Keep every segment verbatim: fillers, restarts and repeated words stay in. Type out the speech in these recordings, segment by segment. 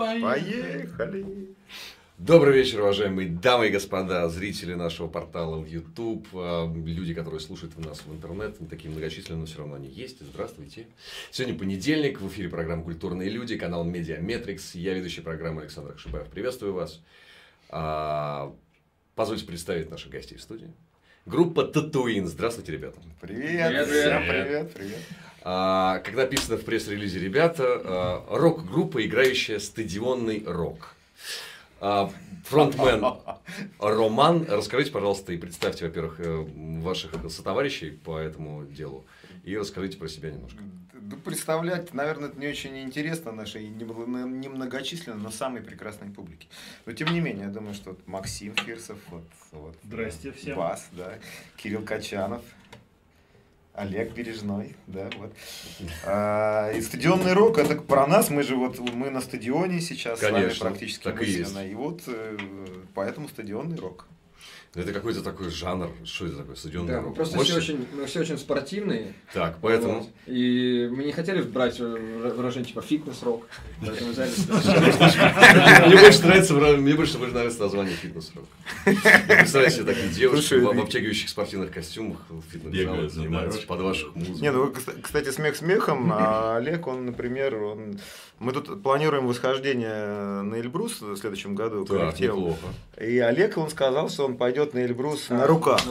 Поехали! Добрый вечер, уважаемые дамы и господа, зрители нашего портала в YouTube, люди, которые слушают нас в интернет, не такие многочисленные, но все равно они есть. Здравствуйте. Сегодня понедельник, в эфире программа «Культурные люди», канал Медиаметрикс. Я ведущий программы Александр Хшибаев. Приветствую вас. Позвольте представить наших гостей в студии. Группа Татуин. Здравствуйте, ребята. Привет, привет, всем привет, привет. А, как написано в пресс-релизе, ребята, а, рок-группа, играющая стадионный рок. А, фронтмен Роман, расскажите, пожалуйста, и представьте, во-первых, ваших сотоварищей по этому делу, и расскажите про себя немножко. Представлять, наверное, это не очень интересно нашей немногочисленной, но самой прекрасной публике. Но тем не менее, я думаю, что вот Максим Фирсов, вот, вот, здрасте всем. Бас, да, Кирилл Качанов, Олег Бережной, да, вот. А, и стадионный рок, это про нас, мы же вот, мы на стадионе сейчас, конечно, с вами практически мысленно, и, и вот поэтому стадионный рок. Это какой-то такой жанр, что это такое, стадионный да, рок? Просто все очень, мы все очень спортивные. Так, поэтому... Вот. И мы не хотели брать выражение типа фитнес-рок. Поэтому взяли... Мне больше нравится, мне больше нравится название фитнес-рок. Представляете себе такие девушки в обтягивающих спортивных костюмах в фитнес-зале занимаются под ваших музык. Не, ну, кстати, смех смехом, а Олег, он, например, он... мы тут планируем восхождение на Эльбрус в следующем году коллективом. И Олег, он сказал, что он пойдет на Эльбрус а, на руках,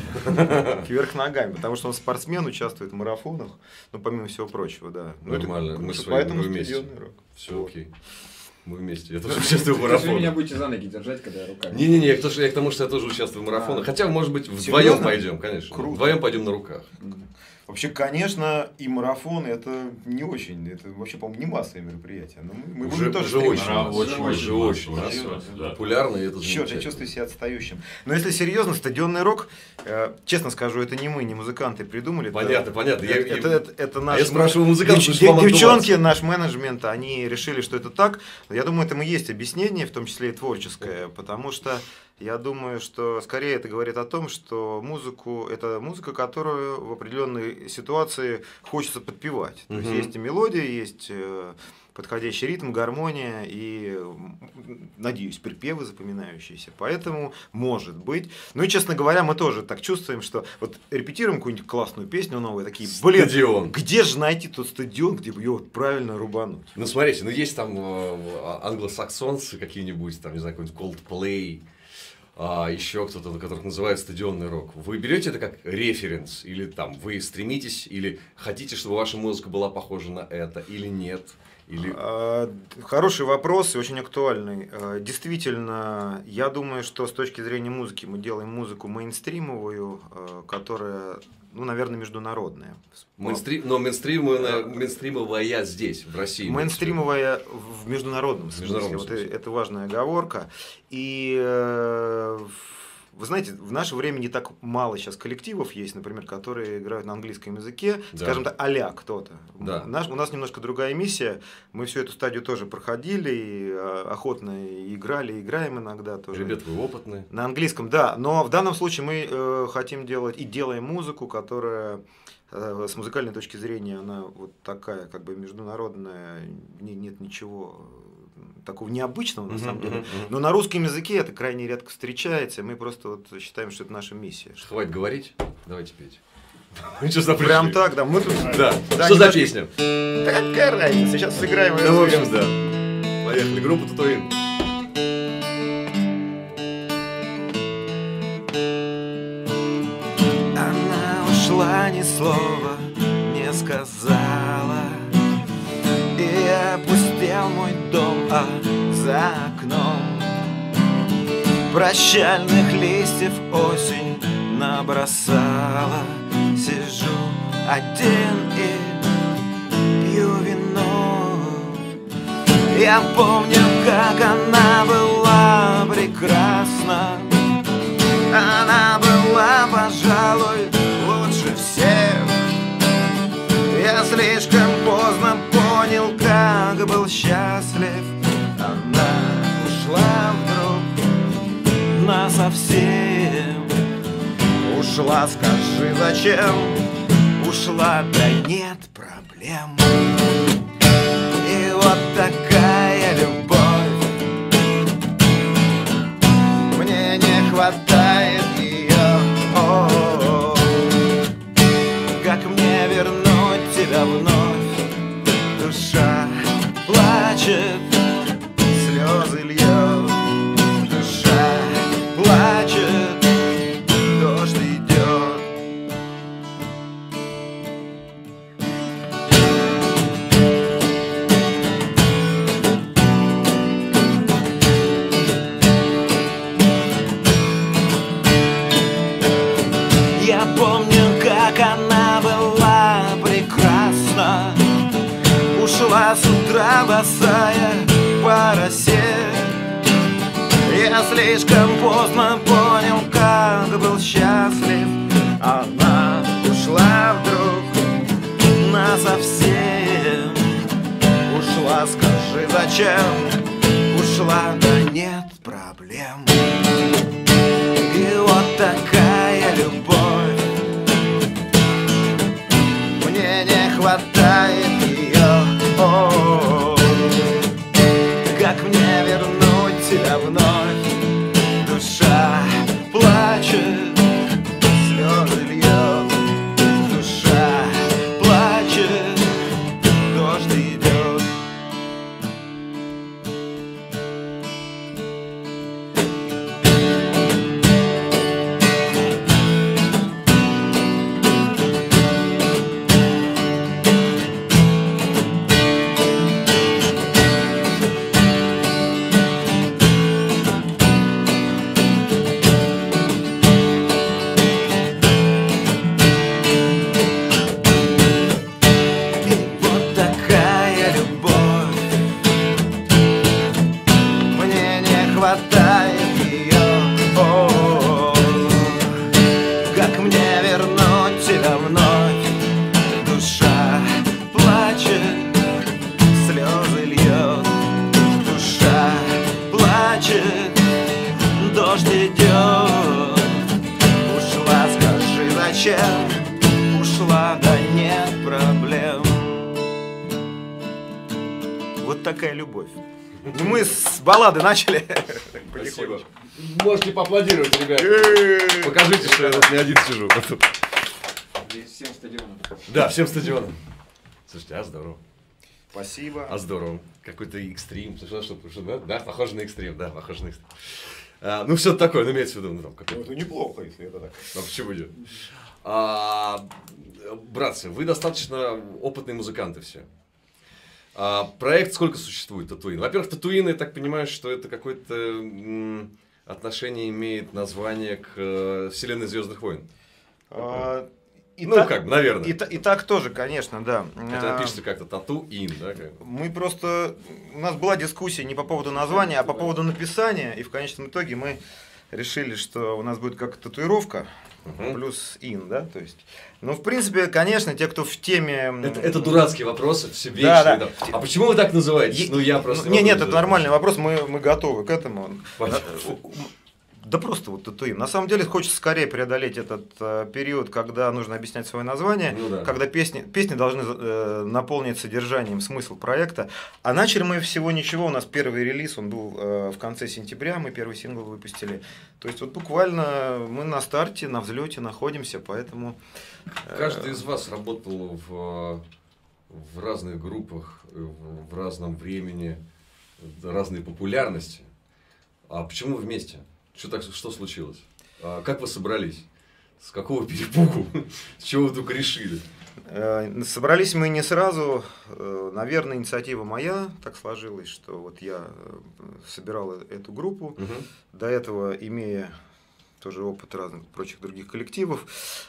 кверх ногами, потому что он спортсмен, участвует в марафонах, ну, помимо всего прочего, да. Нормально, это, мы с поэтому вами вместе. Рок. Все окей. Мы вместе. Я тоже участвую в марафонах. Вы меня будете за ноги держать, когда я руками. Не-не-не, я к тому, что я тоже участвую в марафонах. Хотя, может быть, вдвоем пойдем, конечно. Круто. Вдвоем пойдем на руках. Вообще, конечно, и марафон это не очень, это вообще, по-моему, не массовое мероприятие. Но мы, мы уже, тоже уже очень, а, очень, очень, очень, очень да. популярно, и это Черт, я чувствую себя отстающим. Но если серьезно, стадионный рок, э, честно скажу, это не мы, не музыканты придумали. Понятно, это, понятно. Это, я, это, это, это наш... А я спрашиваю музыкантов, Девч, дев, девчонки, наш менеджмент, они решили, что это так. Я думаю, этому есть объяснение, в том числе и творческое, потому что я думаю, что скорее это говорит о том, что музыку, это музыка, которую в определенной ситуации хочется подпевать. То угу. есть есть и мелодия, есть подходящий ритм, гармония и, надеюсь, припевы запоминающиеся. Поэтому, может быть. Ну и, честно говоря, мы тоже так чувствуем, что вот репетируем какую-нибудь классную песню новую, такие, блин, стадион. Где же найти тот стадион, где бы ее вот правильно рубануть? Ну, смотрите, ну есть там э, англосаксонцы какие-нибудь, там, не знаю, какой-нибудь Coldplay, а еще кто-то, которых называют стадионный рок. Вы берете это как референс, или там вы стремитесь, или хотите, чтобы ваша музыка была похожа на это, или нет? Или... Хороший вопрос и очень актуальный. Действительно, я думаю, что с точки зрения музыки мы делаем музыку мейнстримовую, которая, ну, наверное, международная. Мейнстрим, но мейнстримовая, мейнстримовая здесь, в России. Мейнстримовая в международном смысле. Международном вот смысле. Это важная оговорка. И вы знаете, в наше время не так мало сейчас коллективов есть, например, которые играют на английском языке, да. Скажем так, а-ля кто-то. Да. Наш, у нас немножко другая миссия, мы всю эту стадию тоже проходили, и охотно играли, играем иногда тоже. Ребята, вы опытные. На английском, да, но в данном случае мы э, хотим делать и делаем музыку, которая э, с музыкальной точки зрения, она вот такая, как бы международная, не, нет ничего такого необычного на самом деле, но на русском языке это крайне редко встречается, мы просто вот считаем, что это наша миссия. Хватит говорить, давайте петь. Что Прям так, да, мы тут... Да, да, что за песня? Да какая разница, сейчас сыграем. Да, в общем, да. Поехали, группа Татуин. Она ушла, ни слова не сказала, и опустел мой дом, а за окном прощальных листьев осень набросала. Сижу один и пью вино. Я помню, как она была прекрасна. Она была, пожалуй, лучше всех. Я слишком поздно понял, как был счастлив. Она ушла вдруг насовсем. Ушла, скажи, зачем? Ушла, да нет проблем. И вот такая любовь помню, как она была прекрасна. Ушла с утра босая по росе. Я слишком поздно понял, как был счастлив. Она ушла вдруг насовсем. Ушла, скажи, зачем? Ушла, да нет проблем. И вот такая любовь. Мне не хватает ее. О-о-о. Как мне вернуть тебя вновь? Душа плачет, слезы льет. Душа плачет, дождь идет. Ушла, да нет проблем. Вот такая любовь. Мы с баллады начали. Спасибо. Можете поаплодировать, ребята. Покажите, что я тут не один сижу. Всем стадионам. Да, всем стадионам. Слушайте, а здорово. Спасибо. А здорово. Какой-то экстрим. Что, что, что, да? да, похоже на экстрим, да, похоже на экстрим. А, ну, все такое, ну, имеется в виду, ну, там, какой-то... Ну, это неплохо, если это так. Ну, почему нет? А, братцы, вы достаточно опытные музыканты все. А, проект сколько существует, Татуин? Во-первых, Татуин, я так понимаю, что это какое-то м, отношение имеет название к э, вселенной Звездных войн. А, и ну, так, как бы, наверное. И, и так тоже, конечно, да. Это пишется как-то Татуин, да? Как? Мы просто... У нас была дискуссия не по поводу названия, а по поводу написания. И в конечном итоге мы решили, что у нас будет как татуировка. Uh-huh. Плюс ин, да, то есть. Ну, в принципе, конечно, те, кто в теме. Это, это дурацкие вопросы, все вечные. Да, да. А почему вы так называете? Е... Ну, я просто. Не, нет, это нормальный вопрос, мы, мы готовы к этому. Понятно. Да просто вот татуин. На самом деле хочется скорее преодолеть этот э, период, когда нужно объяснять свое название, ну, да. когда песни, песни должны э, наполнить содержанием смысл проекта. А начали мы всего ничего, у нас первый релиз, он был э, в конце сентября, мы первый сингл выпустили. То есть вот буквально мы на старте, на взлете находимся, поэтому... Э, Каждый из вас работал в, в разных группах, в разном времени, разной популярности. А почему вы вместе? Что, так, что случилось? А, как вы собрались? С какого перепугу? С чего вы вдруг решили? Собрались мы не сразу. Наверное, инициатива моя так сложилась, что вот я собирал эту группу. Угу. До этого, имея тоже опыт разных прочих других коллективов,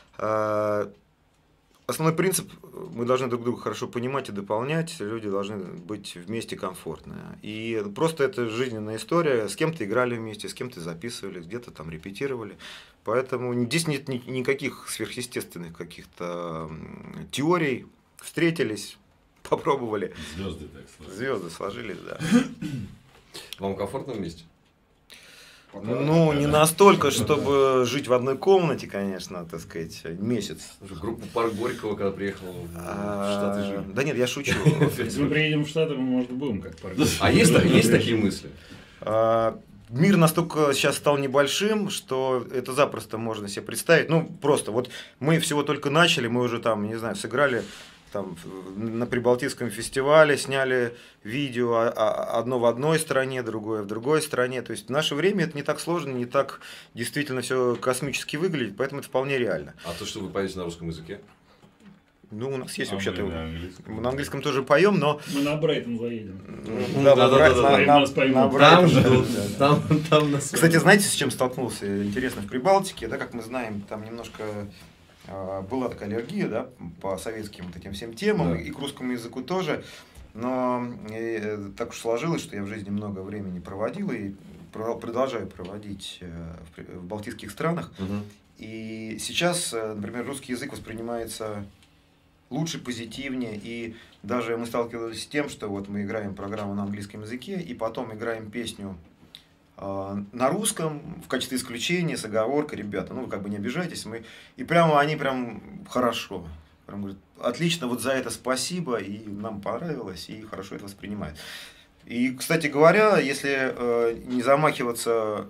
основной принцип: мы должны друг друга хорошо понимать и дополнять, люди должны быть вместе комфортно. И просто это жизненная история, с кем-то играли вместе, с кем-то записывали, где-то там репетировали. Поэтому здесь нет никаких сверхъестественных каких-то теорий. Встретились, попробовали. Звезды так сложились. Звезды сложились, да. Вам комфортно вместе? Ну, не настолько, чтобы жить в одной комнате, конечно, так сказать, месяц. Группа Парк Горького, когда приехала в Штаты, жили. Да нет, я шучу. Если мы приедем в Штаты, мы, может, будем как Парк Горького. А есть, есть такие мысли? Мир настолько сейчас стал небольшим, что это запросто можно себе представить. Ну, просто вот мы всего только начали, мы уже там, не знаю, сыграли там на Прибалтийском фестивале, сняли видео одно в одной стране, другое в другой стране. То есть в наше время это не так сложно, не так действительно все космически выглядит, поэтому это вполне реально. А то, что вы поете на русском языке? Ну, у нас есть а вообще-то... Мы на английском. Мы на английском тоже поем, но... Мы на Брайтон заедем. Да, да, да. Там ждут. Там, там нас... Кстати, знаете, с чем столкнулся? Интересно, в Прибалтике, да, как мы знаем, там немножко была такая аллергия, да, по советским вот этим всем темам, Да. и к русскому языку тоже. Но и, так уж сложилось, что я в жизни много времени проводил и продолжаю проводить в, в балтийских странах. Угу. И сейчас, например, русский язык воспринимается лучше, позитивнее, и даже мы сталкивались с тем, что вот мы играем программу на английском языке, и потом играем песню э, на русском в качестве исключения с оговоркой: ребята, ну вы как бы не обижайтесь, мы... И прямо они прям хорошо, прям говорят: отлично, вот за это спасибо, и нам понравилось, и хорошо это воспринимают. И, кстати говоря, если э, не замахиваться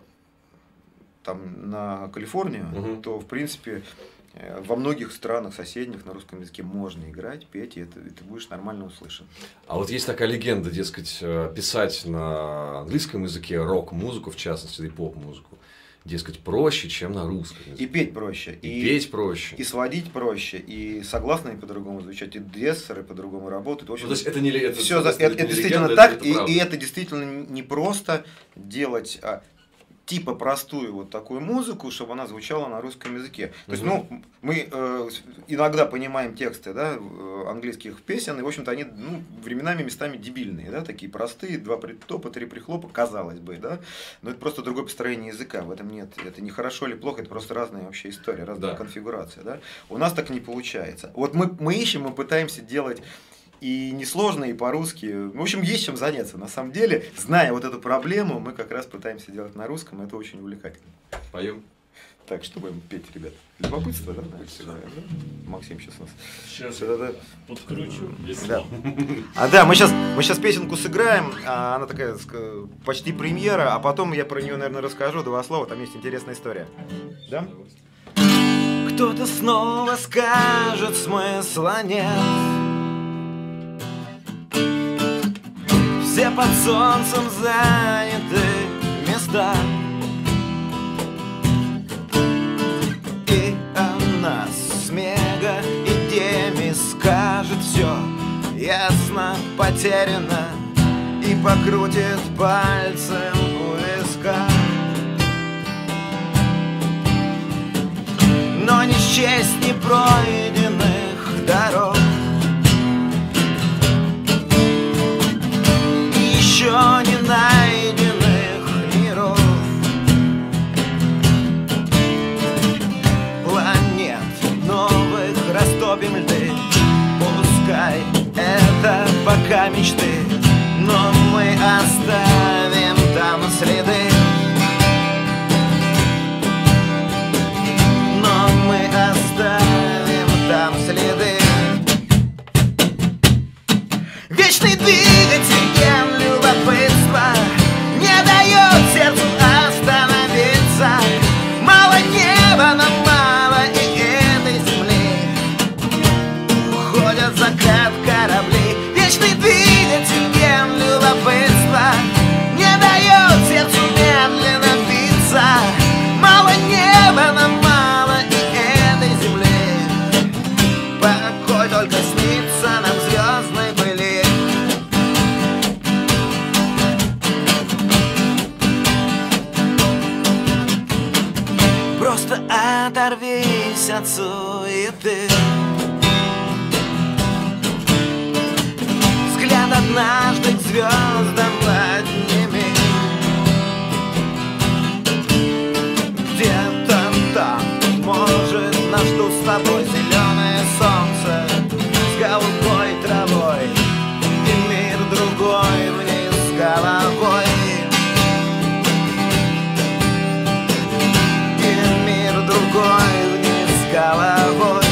там на Калифорнию, Угу. то в принципе во многих странах соседних на русском языке можно играть, петь, и, это, и ты будешь нормально услышан. А вот есть такая легенда, дескать, писать на английском языке рок-музыку, в частности, и поп-музыку, дескать, проще, чем на русском языке. И петь проще. И, И, петь проще. и сводить проще, и согласные по-другому звучать, и дессеры по-другому работают. В общем, Ну, то есть это не ли- это, все, это, это, это не действительно легенда, так, это и, правда. и это действительно не просто делать а, типа простую вот такую музыку, чтобы она звучала на русском языке. То есть, Мгм. ну, мы э, иногда понимаем тексты, да, э, английских песен, и, в общем-то, они, ну, временами местами дебильные, да, такие простые, два притопа, три прихлопа, казалось бы, да, но это просто другое построение языка, в этом нет, это не хорошо или плохо, это просто разная вообще история, разная Да. конфигурация, да. У нас так не получается. Вот мы, мы ищем, мы пытаемся делать и несложно, и по-русски. В общем, есть чем заняться. На самом деле, зная вот эту проблему, мы как раз пытаемся делать на русском, это очень увлекательно. Поем. Так, что будем петь, ребят? Любопытство, да? Да? Максим сейчас у нас. Сейчас Да, да. подкручу. Да. А да, мы сейчас, мы сейчас песенку сыграем, а она такая ск- почти премьера, а потом я про нее, наверное, расскажу два слова, там есть интересная история. Да? Кто-то снова скажет, смысла нет. Все под солнцем заняты места, и она с мега идеями скажет все ясно, потеряно, и покрутит пальцем у виска. Но не счесть непройденных дорог, еще не найденных миров, планет новых растопим льды. Пускай это пока мечты, но мы оставим там следы. Но мы оставим там следы. Вечный двигатель ген любопытства не дает сердцу остановиться. Мало неба, нам мало и этой земли. Уходят в закат корабли. Вечный двигатель ген любопытства не дает сердцу медленно биться. Мало неба, нам мало и этой земли. Покой только снится нам звездной пыли. Просто оторвись от суеты. Взгляд однажды к звездам подними. Где-то там, может, нас ждут с тобой зеленое солнце с голубой травой и мир другой вниз головой. И мир другой вниз головой.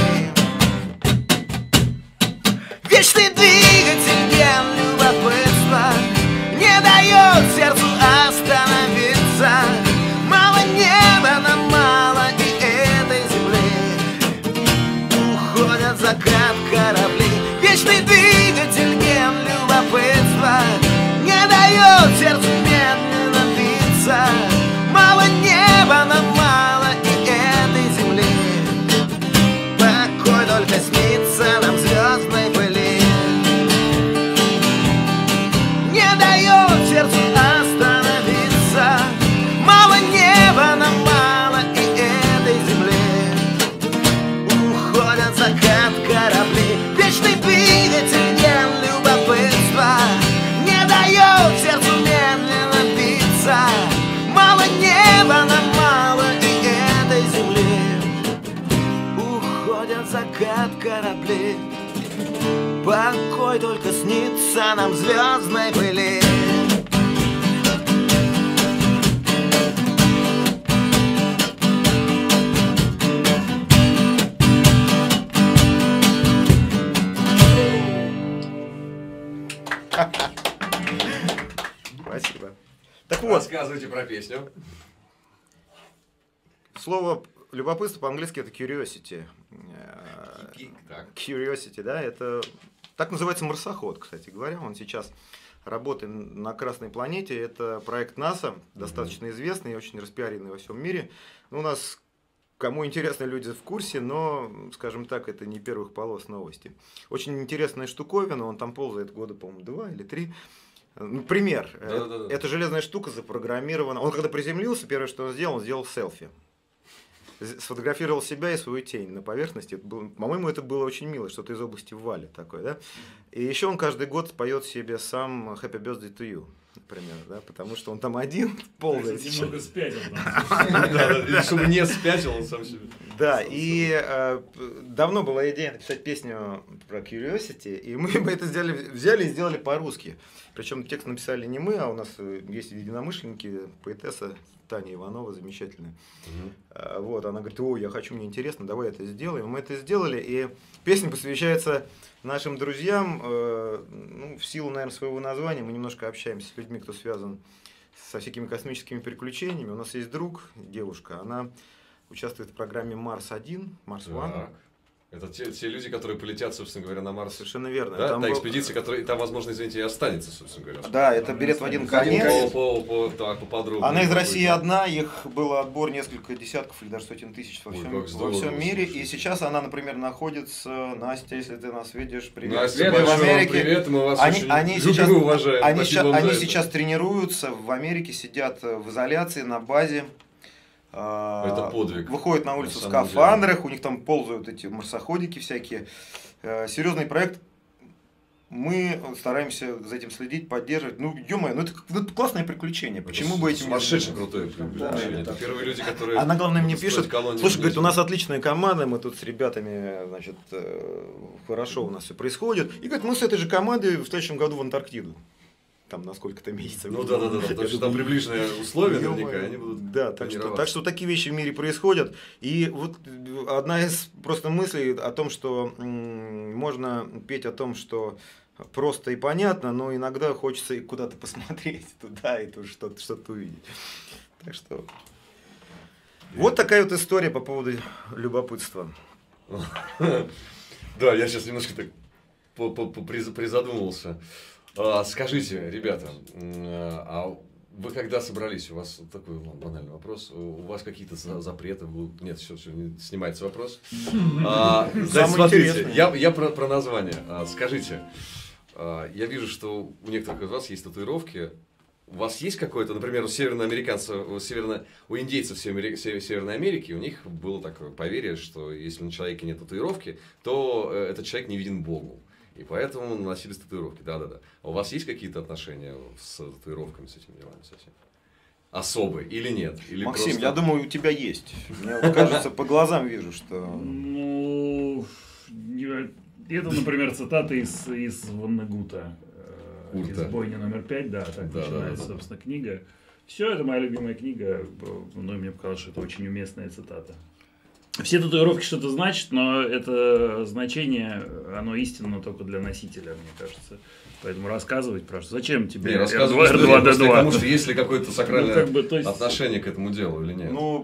Вечный двигатель ген любопытства не дает сердцу остановиться. Мало неба, нам мало и этой земли. от кораблей. Покой только снится нам в звездной пыли. Спасибо. Так вот, Рассказывайте про песню. слово любопытство по-английски это curiosity. Так. Curiosity, да, это так называется марсоход, кстати говоря. Он сейчас работает на Красной планете. Это проект НАСА, достаточно известный и очень распиаренный во всем мире. Ну, у нас, кому интересно, люди в курсе, но, скажем так, это не первых полос новости. Очень интересная штуковина, он там ползает года, по-моему, два или три. Ну, пример. Да, да, да. Эта железная штука запрограммирована. Он когда приземлился, первое, что он сделал, он сделал селфи. Сфотографировал себя и свою тень на поверхности. Это было, по-моему, это было очень мило, что-то из области Вали такое, да. И еще он каждый год поет себе сам Happy Birthday to You, например, да, потому что он там один ползает. Немного спятил. Или чтобы не спятил он сам себе. Да, и э, давно была идея написать песню про Curiosity, и мы бы это сделали, взяли и сделали по-русски. Причем текст написали не мы, а у нас есть единомышленники, поэтесса Таня Иванова, замечательная. Угу. Вот, она говорит, о, я хочу, мне интересно, давай это сделаем. Мы это сделали, и песня посвящается нашим друзьям. Э, ну, в силу, наверное, своего названия мы немножко общаемся с людьми, кто связан со всякими космическими приключениями. У нас есть друг, девушка, она участвует в программе Марс один, Марс один. Это те, те люди, которые полетят, собственно говоря, на Марс. Совершенно верно. Да? Там Та был... экспедиция, которая там, возможно, извините, и останется, собственно говоря. Да, это берет в один конец. По, по, по, так, поподробнее. Она из России одна, их был отбор несколько десятков или даже сотен тысяч во всем, Ой, здорово, во всем мире. слушай. И сейчас она, например, находится, Настя, если ты нас видишь, привет. Настя, Привет, большой в вам Америке. привет, мы вас Они, очень они любим сейчас, и уважаем. Они, Спасибо ща, вам они за это. сейчас тренируются в Америке, сидят в изоляции на базе. Это подвиг. Выходят на улицу на в скафандрах, у них там ползают эти марсоходики всякие. Серьезный проект. Мы стараемся за этим следить, поддерживать. Ну, ё-моё, ну это, это классное приключение. Почему это бы этим не сумасшедше заниматься? крутое приключение. Да, это да. первые люди, которые... Она, главное, мне строят пишет, колонию слушай, говорит, у вниз. нас отличная команда, мы тут с ребятами, значит, хорошо у нас все происходит. И говорит, мы с этой же командой в следующем году в Антарктиду. Там на сколько-то месяцев. Ну да, да, да, потому что там приближенные условия наверняка, они будут Да, так что, так что такие вещи в мире происходят. И вот одна из просто мыслей о том, что м, можно петь о том, что просто и понятно, но иногда хочется и куда-то посмотреть туда, и тут что-то, что-то увидеть. Так что вот такая вот история по поводу любопытства. Да, я сейчас немножко так призадумался. Скажите, ребята, а вы когда собрались, у вас такой банальный вопрос, у вас какие-то запреты будут? Нет, все, все, снимается вопрос. А, значит, смотрите, я, я про, про название. А, скажите, а, я вижу, что у некоторых из вас есть татуировки. У вас есть какое-то, например, у северноамериканцев, у, северно, у индейцев Северной, Северной Америки, у них было такое поверье, что если на человеке нет татуировки, то этот человек не виден Богу. И поэтому наносились татуировки. Да-да-да. А у вас есть какие-то отношения с татуировками, с этими делами совсем? Особые или нет? Или Максим, просто... я думаю, у тебя есть. Мне кажется, по глазам вижу, что... Ну, это, например, цитата из, из Ваннегута. Из «Бойни номер пять», да, так да, начинается, да, да, собственно, книга. Все, это моя любимая книга, ну, и мне показалось, что это очень уместная цитата. Все татуировки что-то значат, но это значение, оно истинно только для носителя, мне кажется. Поэтому рассказывать про что. Зачем тебе эр два дэ два? Потому что есть ли какое-то сакральное ну, как бы, то есть... отношение к этому делу или нет? Ну,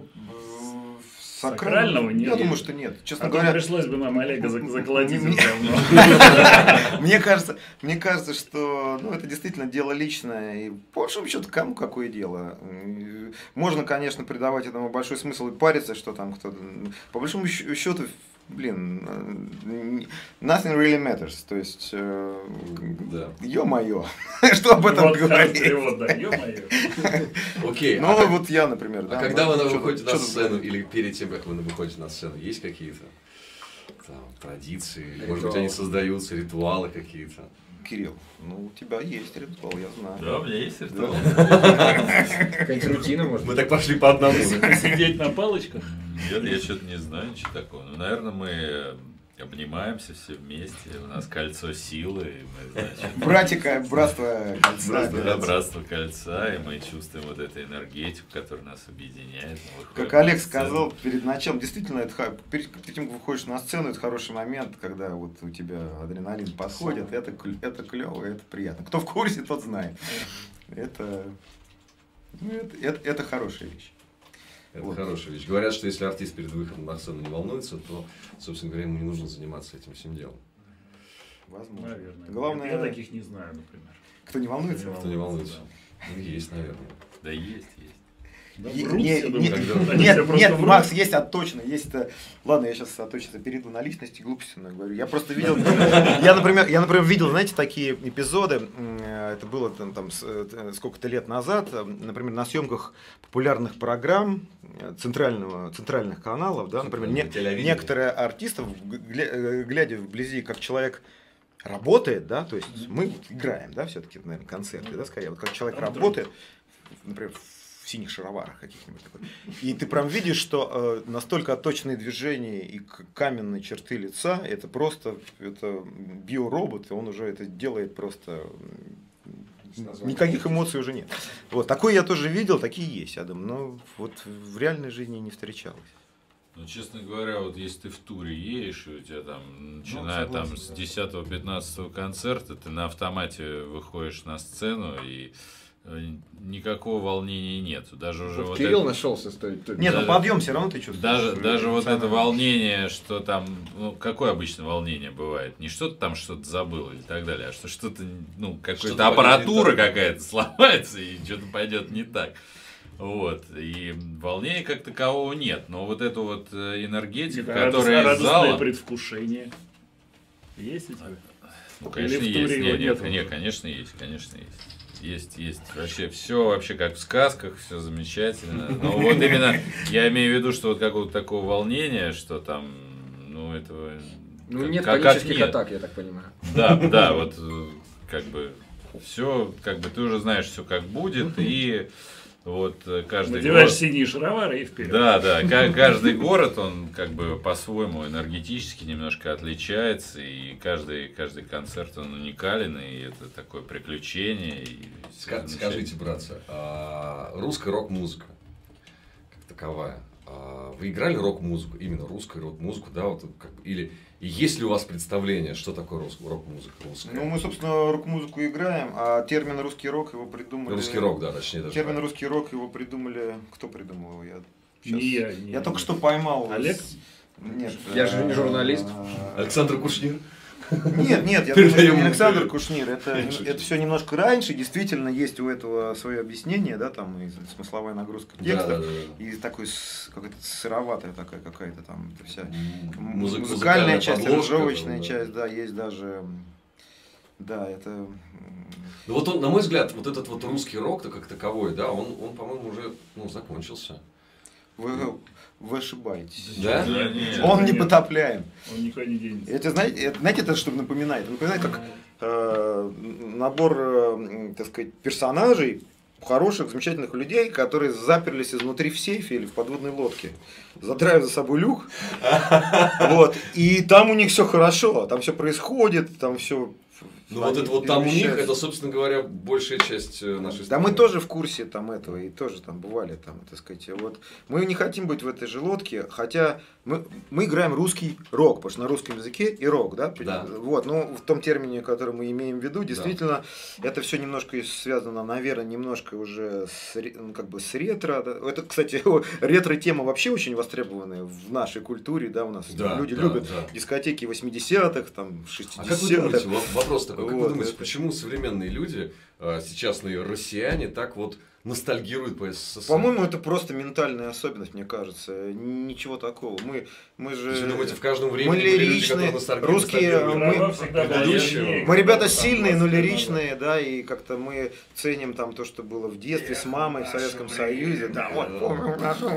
сакрального нет. Я думаю, что нет. Честно а говоря, пришлось бы нам Олега заколотить все равно. Мне кажется, мне кажется, что ну, это действительно дело личное. И по большому счету, кому какое дело? Можно, конечно, придавать этому большой смысл и париться, что там кто-то. По большому счету, блин, nothing really matters. То есть, да. ё-моё, что об этом вот, говорить? Перевод, да, ё-моё. Окей. Ну, а вот я, например. А да, когда вы что выходите на сцену, говорить? или перед тем, как вы выходите на сцену, есть какие-то там, традиции? Или, может быть, они создаются, ритуалы какие-то? Кирилл, ну, у тебя есть ритуал, я знаю. Да, у меня есть ритуал. Какая-то рутина, может. Мы так пошли по одному. Сидеть на палочках? Нет, я что-то не знаю, ничего такого. Ну, наверное, мы обнимаемся все вместе, у нас кольцо силы, и мы, значит, Братика, братство кольца. братство, да, братство кольца, и мы чувствуем вот эту энергетику, которая нас объединяет. Как Олег сказал перед началом, действительно, это, перед тем, как выходишь на сцену, это хороший момент, когда вот у тебя адреналин подходит, это, это клево, это приятно. Кто в курсе, тот знает. Это, ну, это, это, это хорошая вещь. Это Вот. хорошая вещь. Говорят, что если артист перед выходом на сцену не волнуется, то, собственно говоря, ему не нужно заниматься этим всем делом. Возможно. Наверное. Главное, Я таких не знаю, например. кто не волнуется. Кто не волнуется. Ну, есть, наверное. Да есть, есть. Да, Е- врут не- все, не- думаю, нет, когда- они нет, все просто нет, врут. Макс, есть отточно, есть. э, Ладно, я сейчас отточно перейду на личности, глупости но говорю. Я просто видел, я, например, я, например, видел, знаете, такие эпизоды. э, Это было там, там с- э, сколько-то лет назад, э, например, на съемках популярных программ э, центрального, центральных каналов, да, например, не- Телевидение. некоторые артисты, гля- э, глядя вблизи, как человек работает, да, то есть мы вот играем, да, все-таки, наверное, концерты, да, скорее, вот как человек работает, например, в синих шароварах каких-нибудь такой. И ты прям видишь, что э, настолько отточенные движения и к- каменные черты лица, это просто это биоробот, и он уже это делает просто м, никаких эмоций уже нет. Вот такое я тоже видел, такие есть, я думаю, но вот в реальной жизни не встречалось. Ну, честно говоря, вот если ты в туре едешь, и у тебя там, начиная там согласен, с да. десятого-пятнадцатого концерта, ты на автомате выходишь на сцену, и э, никакого волнения нету. Даже уже Вот вот Кирилл это- нашелся с той. той- Нет, ну Даже- подъем все равно ты чувствуешь. Даже, даже вот это эмоционально. волнение, что там, ну, какое обычно волнение бывает? Не что-то там что-то забыл или так далее, а что что-то, ну, Что-то какая-то аппаратура пойдет не так. какая-то сломается и что-то пойдет не так. Вот. И волнения как такового нет. Но вот эту вот э, энергетику, Это которая из радостное зала... предвкушение. Есть у тебя? Ну, Или конечно, в туре есть. его Не, не, нету? не, конечно, есть, конечно, есть. Есть, есть. Вообще все вообще как в сказках, все замечательно. Но вот именно я имею в виду, что вот какого-то такого волнения, что там, ну, этого... Ну, как- нет как- как панических нет. атак, я так понимаю. Да, да, вот э, как бы все, как бы ты уже знаешь все как будет, и вот э, каждый Надеваешь город... синие шаровары и вперед. Да, да, ка- каждый город, он как бы по-своему энергетически немножко отличается, и каждый, каждый концерт, он уникален, и это такое приключение. И всё Ска- замечательно. Скажите, братцы, а русская рок-музыка как таковая, а вы играли рок-музыку, именно русскую рок-музыку, да, вот как бы, или и есть ли у вас представление, что такое рус- рок-музыка русская? Ну, мы, собственно, рок-музыку играем, а термин русский рок его придумали. Русский рок, да, точнее даже. Термин так. русский рок его придумали. Кто придумал его? Я, Не я, не я я. только что поймал. Олег? Нет. Я же не журналист. а, Александр Кушнир. Нет, нет, я Передаем думаю, что не ему Александр привет. Кушнир. Это, Я шучу. это все немножко раньше. Действительно, есть у этого свое объяснение, да, там и смысловая нагрузка Да, текста. да, да, да. И такой с- какая-то сыроватая такая какая-то там эта вся М- м- музык- музыкальная часть, подложка, аранжировочная там, да. часть, да, есть даже. м, Да, это. м, Ну вот он, на мой взгляд, вот этот вот русский рок-то как таковой, да, он, он по-моему, уже ну, закончился. Вы, вы ошибаетесь. Да? Да, нет. Он не Нет. потопляем. Он никуда не денется. Это, знаете, это, знаете, это что напоминает? Напоминает, как э, набор, э, так сказать, персонажей, хороших, замечательных людей, которые заперлись изнутри в сейфе или в подводной лодке, задраив за собой люк, вот, и там у них все хорошо, там все происходит, там все. Ну вот это вот там у них, это, собственно говоря, большая часть э, нашей Да страны. мы тоже в курсе там этого, и тоже там бывали, там, так сказать, вот. Мы не хотим быть в этой же лодке, хотя мы, мы играем русский рок, потому что на русском языке и рок, да? Да. Вот, ну, в том термине, который мы имеем в виду, действительно, это все немножко связано, наверное, немножко уже с, ре- ну, как бы с ретро. Да? Это, кстати, ретро-тема вообще очень востребованная в нашей культуре, да, у нас Да, люди да, любят да. дискотеки восьмидесятых, там, А шестидесятых. как вы думаете, вот вопрос такой, как вы Вот, думаете, это- почему современные люди, э, сейчасные россияне, так вот ностальгируют по СССР? По-моему, это просто ментальная особенность, мне кажется. Ничего такого. Мы, мы же... То есть вы думаете, в каждом времени мы были люди, лиричные, которые ностальги- русские, ностальгируют мы- по Права всегда были предыдущему? важнее, Мы ребята там сильные, но двадцать лет лиричные, да, и как-то мы ценим там то, что было в детстве с мамой в Советском Союзе. Да, вот, помню нашу-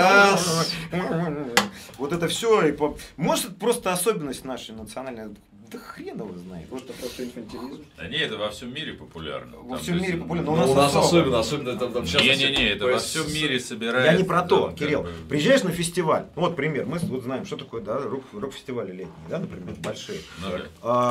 Сейчас. Вот это все. И по... Может, это просто особенность нашей национальной. да хрен его знает. Может, это просто инфантилизм? Да не, это во всем мире популярно. Во Там всем же- мире популярно, Ну, но у нас особенно, особенно там, там сейчас. Не-не-не, это во всем мире собирается. Я не про то, там, Кирилл. как бы- Приезжаешь на фестиваль, ну вот пример, мы вот знаем, что такое, да, рок- рок-фестивали летние, да, например, большие. Ну да.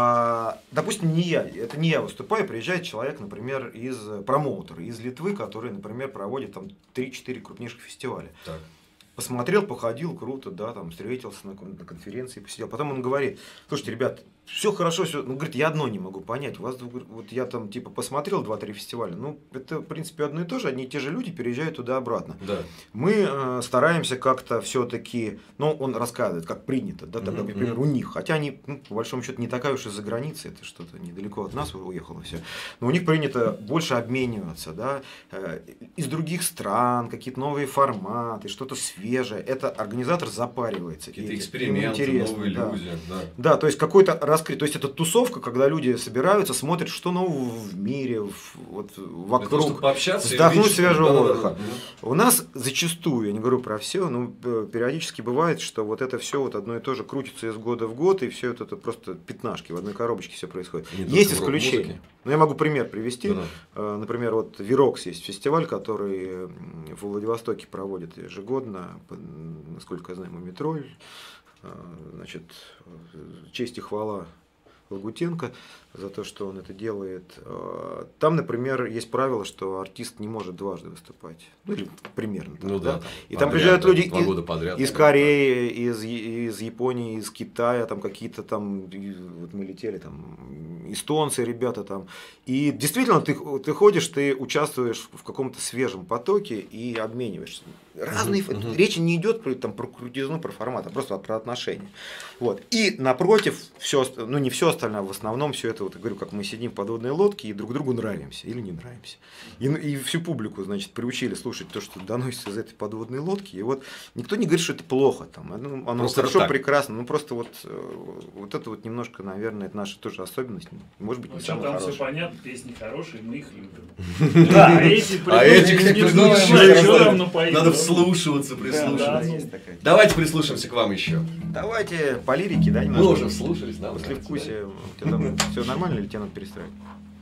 А, допустим, не я, это не я выступаю, приезжает человек, например, из промоутера, из Литвы, который, например, проводит там три-четыре крупнейших фестиваля. Так. Посмотрел, походил, круто, да, там встретился на, кон- на конференции, посидел. Потом он говорит: слушайте, ребят, все хорошо, все. Ну, говорит, я одно не могу понять. У вас, вот я там типа посмотрел два-три фестиваля. Ну, это, в принципе, одно и то же, одни и те же люди переезжают туда-обратно. Да. Мы э, стараемся как-то все-таки, ну, он рассказывает, как принято, да, тогда, Мгм, например, мгм. у них, хотя они, ну, по большому счету, не такая уж из-за границы, это что-то недалеко от нас уехало все, но у них принято больше обмениваться, да, э, из других стран, какие-то новые форматы, что-то свежее, это организатор запаривается. Какие-то и- ему эксперименты, интересно, новые да. люди. Да. Да, то есть какой-то раскрыт, то есть это тусовка, когда люди собираются, смотрят, что нового в мире, в, вот, Для того, вокруг. чтобы пообщаться и вздохнуть увидеть, свежего да, да, да, воздуха. да. У нас зачастую, я не говорю про все, но э, периодически бывает, что вот это все вот одно и то же крутится из года в год, и все это, это просто пятнашки, в одной коробочке все происходит. Не Есть только в исключения. рок-музыке. Но я могу пример привести. Да-да. Э, Например, вот Вирокс есть фестиваль, который м, в Владивостоке проводит ежегодно, по- насколько я знаю, Мумитроль. Э, Значит, э, честь и хвала Лагутенко за то, что он это делает. Э, Там, например, есть правило, что артист не может дважды выступать. Ну, или примерно так, Ну да. да? И там подряд, приезжают да, люди два из- года подряд. из да. Кореи, из, Е- из Японии, из Китая, там какие-то там, и вот мы летели, там, эстонцы, ребята там. И действительно, ты, ты ходишь, ты участвуешь в каком-то свежем потоке и обмениваешься. Разные, Мгм, мгм. речь не идет про, там, про крутизну, про формат, а просто про отношения. Вот. И напротив, все, ну не все остальное, а в основном все это, вот, я говорю, как мы сидим в подводной лодке и друг другу нравимся или не нравимся. И, и всю публику, значит, приучили слушать то, что доносится из этой подводной лодки. И вот никто не говорит, что это плохо, там, оно, оно Просто хорошо, так. прекрасно, ну просто вот, э, вот это вот немножко, наверное, это наша тоже особенность, может быть, В не общем, самая там все хорошая. понятно, песни хорошие, мы их любим. Да, а эти А эти как не придумали, знаю, что что надо- там напоить. Надо да. вслушиваться, Да, прислушиваться. ну. Есть такая. Давайте прислушаемся к вам еще. Давайте по лирике, да, Мы немножко. уже вслушались, да? После давайте, вкусия, у тебя там все нормально или тебе надо перестраивать?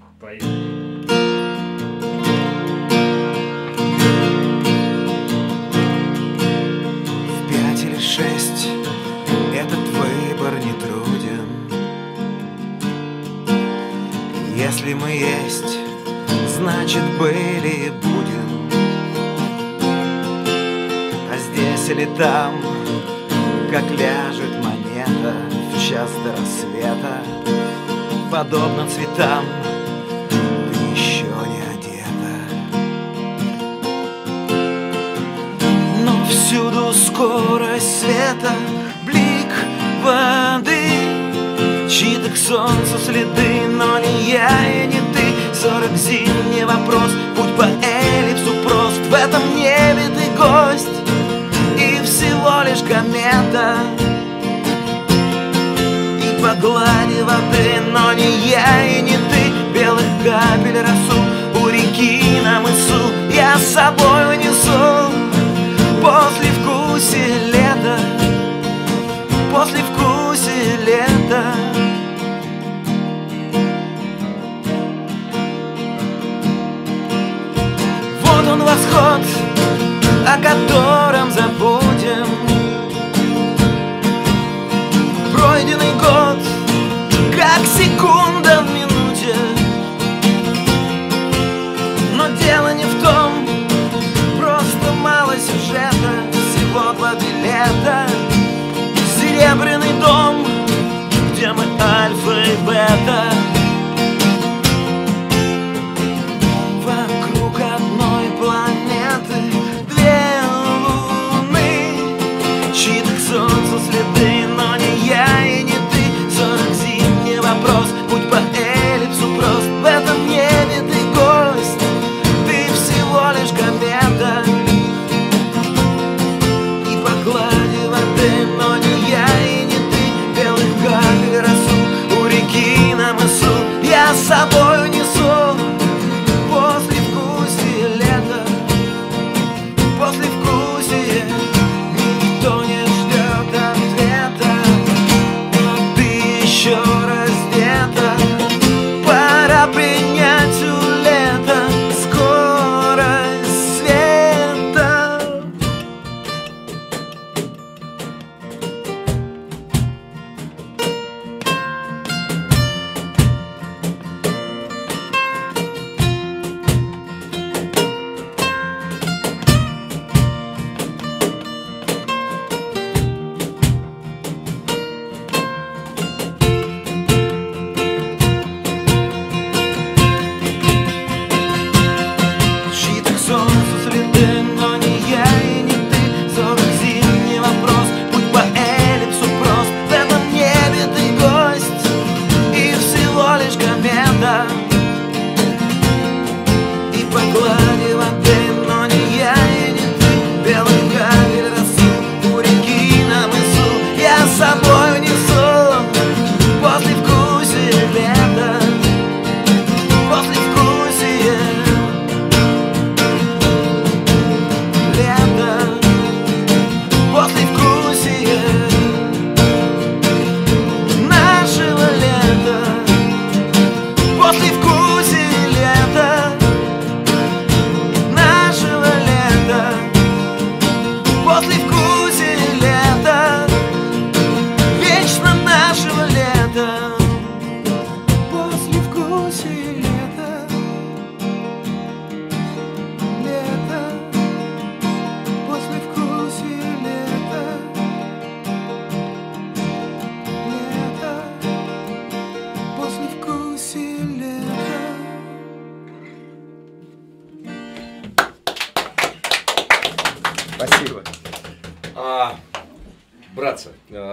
Поехали. В пять или шесть этот выбор не труден. Если мы есть, значит были и будем. А здесь или там, как ляжет монета в час до рассвета, подобно цветам, ты еще не одета. Но всюду скорость света, блик воды, чьи-то к солнцу следы, но не я и не ты. Сорок зимний вопрос, путь по эллипсу прост. В этом небе ты гость и всего лишь комета. И по глади воды, но не я и не ты. Белых капель росу у реки на мысу я с собой унесу. После вкусия лета, после вкусия лета. Вот он восход, о котором забудем. Пройденный год, как секунда в минуте. Но дело не в том, просто мало сюжета, всего два билета. Серебряный дом, где мы альфа и бета. Вокруг одной планеты две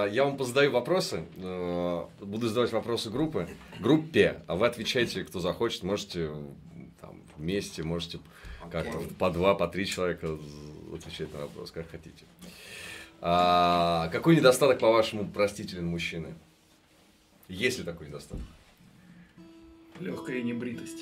я вам позадаю вопросы. э, Буду задавать вопросы группы. Группе. А вы отвечаете, кто захочет. Можете там, вместе, можете как-то по два, по три человека отвечать на вопрос, как хотите. А, какой недостаток, по-вашему, простителен мужчины? Есть ли такой недостаток? Легкая небритость.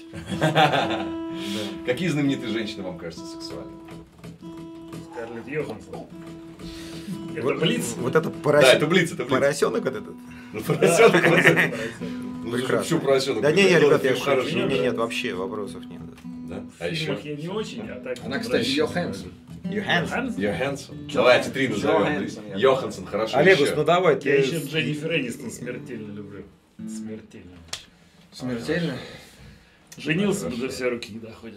Какие знаменитые женщины вам кажутся сексуальными? Скарлетт Йоханссон. Это Вот- Блиц? Вот это Да, это Блиц, это Блиц. поросенок вот этот. Ну, поросенок вот этот. Ну, Прекрасно. почему поросенок? Да не, не, Ну, ребят, я фильм шучу. хороший. Не, не, нет, вообще вопросов нет. Да? А В еще? фильмах я не очень, а так... Она, кстати, Йоханссон. Йоханссон. Йоханссон. Давайте три назовем. Йоханссон, я Йоханссон, хорошо. Олегус, еще. ну давай, Я ты... еще Дженнифер Энистон смертельно люблю. Смертельно. Смертельно. Женился, но до все руки не доходят.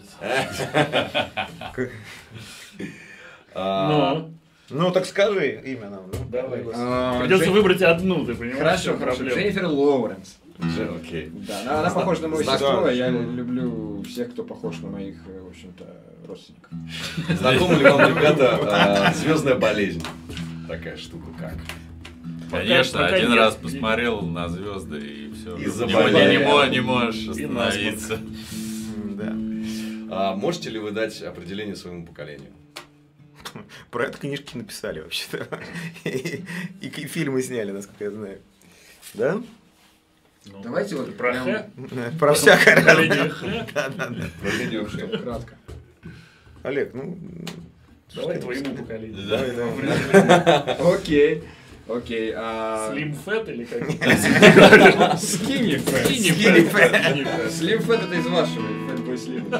А, Ну, Ну, так скажи имя нам. ну. давай. А, Придется Джен- выбрать одну, ты понимаешь? Хорошо, в чем хорошо. проблема? Дженнифер Лоуренс. Дже- Окей. Да, она, она похожа на мою Знак- сестру, а я люблю всех, кто похож на моих, э, в общем-то, родственников. Знакома ли вам, ребята, звездная болезнь? Такая штука как? Конечно, Пока один нет. раз посмотрел на звезды и все. И не, заболел. не, не мо- не можешь И остановиться. М, Да. А можете ли вы дать определение своему поколению? Про это книжки написали вообще-то. И, и к- фильмы сняли, насколько я знаю. Да? Ну, Давайте вот про прям Х. про всякое Поколение разное. Х. Да, да, да. Поколение что? Кратко. Олег, ну... Давай твоему поколению. Давай, давай. Окей. Окей. а- Слим Фэт или как? Скини фэт. Скини Скини Фэт. Фэт. Скини Фэт. Слим фэт это из вашего, фэтбой слим.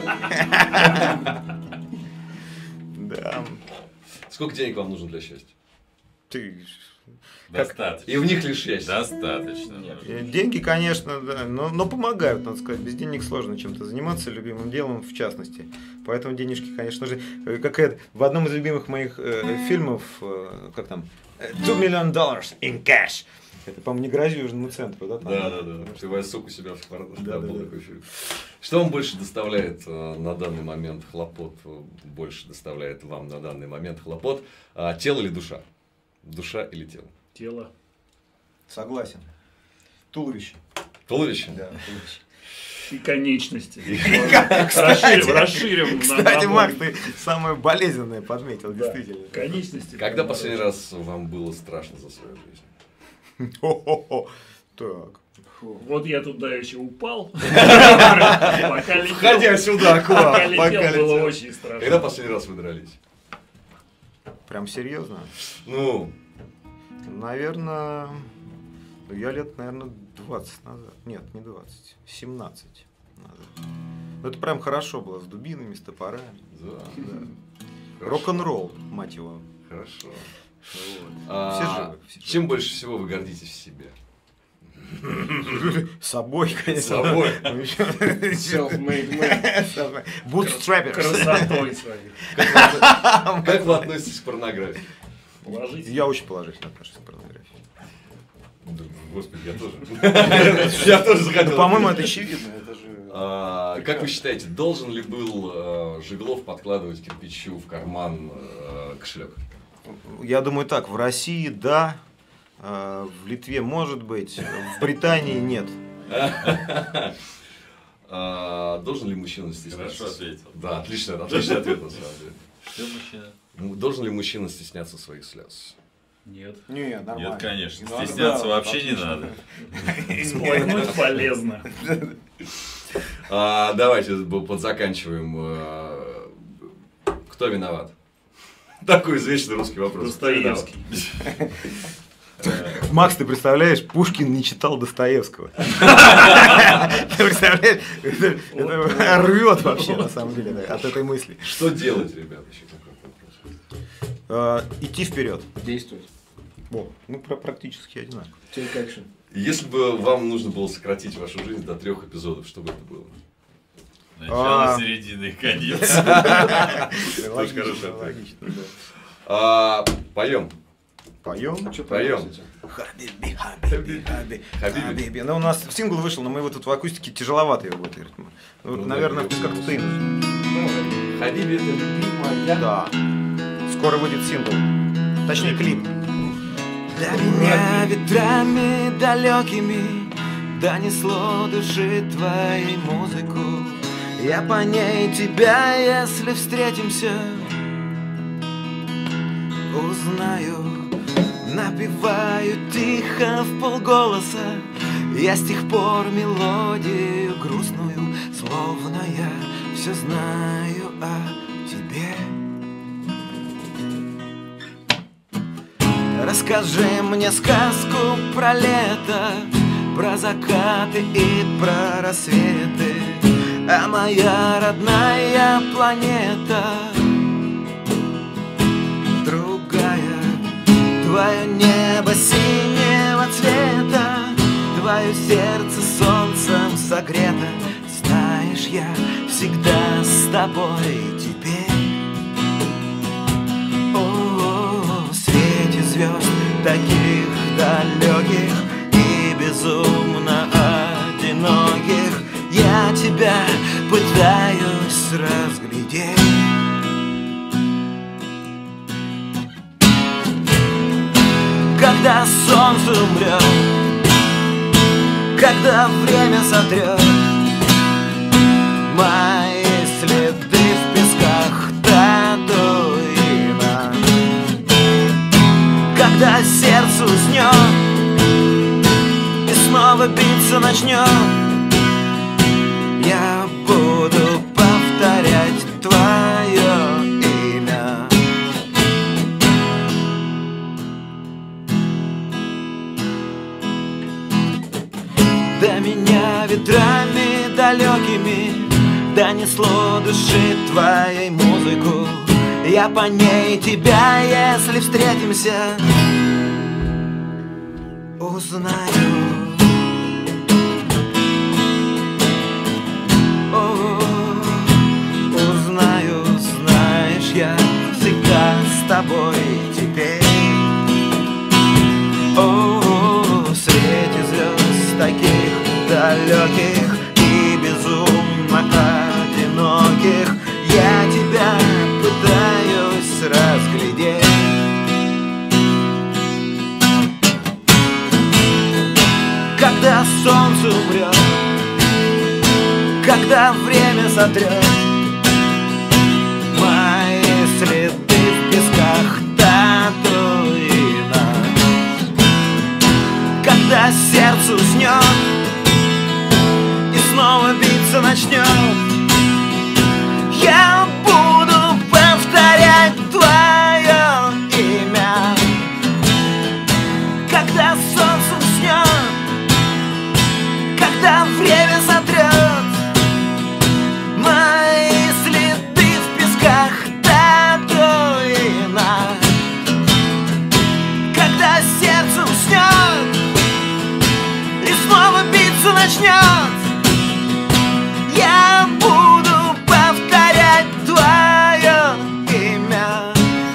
Да. Сколько денег вам нужно для счастья? Ты... Достаточно. И в них лишь счастье. Достаточно. Э, Деньги, конечно, да, но, но помогают, надо сказать. Без денег сложно чем-то заниматься, любимым делом в частности. Поэтому денежки, конечно же, э, как это, в одном из любимых моих э, фильмов, э, как там, э, two million dollars in cash. Это, по-моему, не грози Южному центру, да? там? Да, да, да. Приводя суку себя в квартиру. Да, Да, да, был да. такой фильм. Что вам больше доставляет э, на данный момент хлопот? э, Больше доставляет вам на данный момент хлопот? А, тело или душа? Душа или тело? Тело. Согласен. Туловище. Туловище? Да, туловище. И конечности. Кстати, Расширим, расширим. на- Кстати, на- Макс, ты самое болезненное подметил, Да. действительно. Конечности. Когда прям последний хорошо. раз вам было страшно за свою жизнь? Хо-хо-хо. Так. Вот я тут давеча упал. Пока летел. Входя сюда, к вам, Пока летел, пока было летел. очень страшно. Когда последний раз вы дрались? Прям серьезно? Ну, Наверное, я лет, наверное, двадцать назад. Нет, не двадцать, семнадцать назад. Ну, это прям хорошо было, с дубинами, с топорами. да. Да. Хорошо. Рок-н-ролл, мать его. Хорошо. Вот. А, Все живы. все живы. Чем больше всего вы гордитесь в себе? Собой, конечно. Собой. Self-made man. Бутстрапер. Красотой своей. Как вы относитесь к порнографии? Положительно. Я очень положительно отношусь к порнографии. Да, Господи, я тоже. Я тоже Ну, захотел. по-моему, это очевидно. Это же... А, Как вы считаете, должен ли был э, Жиглов подкладывать кирпичу в карман э, кошелек? Я думаю так, в России да, э, в Литве может быть, в Британии нет. А, Должен ли мужчина стесняться? Хорошо ответил. Да, отлично, отличный ответ на самом деле. Все, мужчина? Ну, Должен ли мужчина стесняться своих слез? Нет. Нет, нормально. Нет, конечно. Не надо. Стесняться Да, вообще не отлично. надо. Сплакнуть полезно. А, давайте подзаканчиваем. э, Кто виноват? Такой извечный русский вопрос. Кто виноват? Достоевский. Макс, ты представляешь, Пушкин не читал Достоевского. Ты представляешь, это это рвет вообще, на самом деле, да, от этой мысли. Что делать, ребят? Еще такой вопрос. Э, Идти вперед. Действует. О, ну, про- практически одинаково. Take action. Если бы вам нужно было сократить вашу жизнь до трех эпизодов, что бы это было? Начало, А. середина и конец. Логично, хороший ответ. логично, да. А, поем. Поем. Что Поем. поем? Хабиби, хабиби, хаби, Хабиби. хабиби. Ну, у нас сингл вышел, но мы его тут в акустике тяжеловато его будет играть. Ну, Ну, наверное, да, как ты. Хабиби, это любимая. Да. Скоро выйдет сингл. Точнее, клип. До меня ветрами далекими донесло души твоей музыку. Я по ней тебя, если встретимся, узнаю. Напеваю тихо в полголоса я с тех пор мелодию грустную, словно я все знаю о тебе. Расскажи мне сказку про лето, про закаты и про рассветы, а моя родная планета другая. Твое небо синего цвета, твое сердце солнцем согрето. Знаешь, я всегда с тобой теперь. О, в свете звезд таких далеких и безумно одиноких я тебя пытаюсь разглядеть. Когда солнце умрет, когда время сотрет мои следы в песках Татуина, когда сердце уснет и снова биться начнет, я буду повторять твое имя. До меня ветрами далекими донесло души твоей музыку. Я по ней тебя, если встретимся, узнаю. О, узнаю, знаешь, я всегда с тобой теперь. О, в свете звезд таких далеких и безумно одиноких я тебя пытаюсь разглядеть. Когда солнце умрет, когда время сотрет мои следы в песках Татуина, когда сердце уснет и снова биться начнет, я буду повторять твое имя. Когда солнце уснет, когда время сотрет мои следы в песках Татуина, когда сердце уснет и снова биться начнет, я буду повторять твое имя.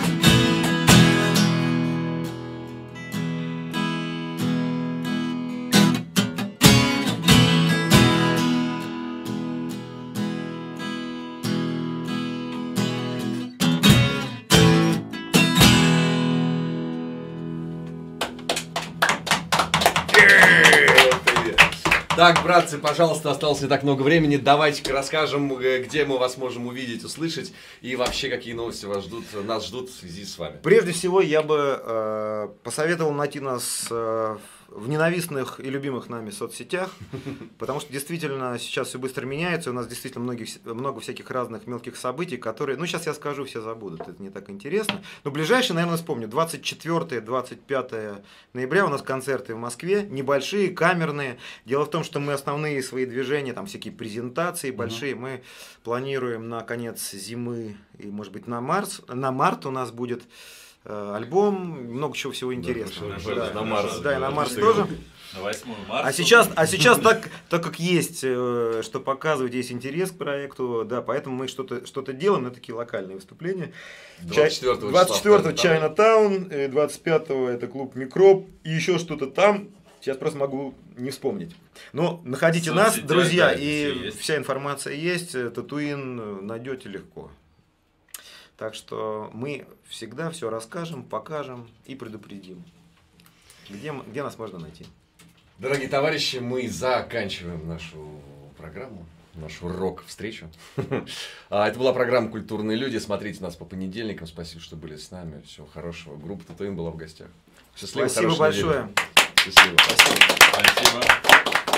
Так, братцы, пожалуйста, осталось не так много времени. Давайте-ка расскажем, где мы вас можем увидеть, услышать и вообще какие новости вас ждут, нас ждут в связи с вами. Прежде всего, я бы э, посоветовал найти нас э, в ненавистных и любимых нами соцсетях, потому что действительно сейчас все быстро меняется, у нас действительно многих, много всяких разных мелких событий, которые, ну сейчас я скажу, все забудут, это не так интересно, но ближайшие, наверное, вспомню, двадцать четвёртое — двадцать пятое ноября у нас концерты в Москве, небольшие, камерные. Дело в том, что мы основные свои движения, там всякие презентации большие, uh-huh. мы планируем на конец зимы и, может быть, на март, на март у нас будет альбом, много чего всего интересного. Да, да, на Марс. Да, и на Марс тоже. На восьмое марта. А сейчас, а сейчас так, так как есть, что показывать, есть интерес к проекту, да, поэтому мы что-то что-то делаем, это такие локальные выступления. двадцать четвёртого двадцать четвёртого Чайна-таун, двадцать пятого это клуб Микроб, и еще что-то там. Сейчас просто могу не вспомнить. Но находите Соцсетя, нас, друзья, да, и вся информация есть. Татуин найдете легко. Так что мы всегда все расскажем, покажем и предупредим. Где, м- где нас можно найти? Дорогие товарищи, мы заканчиваем нашу программу, нашу рок-встречу. А, Это была программа «Культурные люди». Смотрите нас по понедельникам. Спасибо, что были с нами. Всего хорошего. Группа Татуин была в гостях. Счастливо, Спасибо хорошей недели. большое. Счастливо. Спасибо.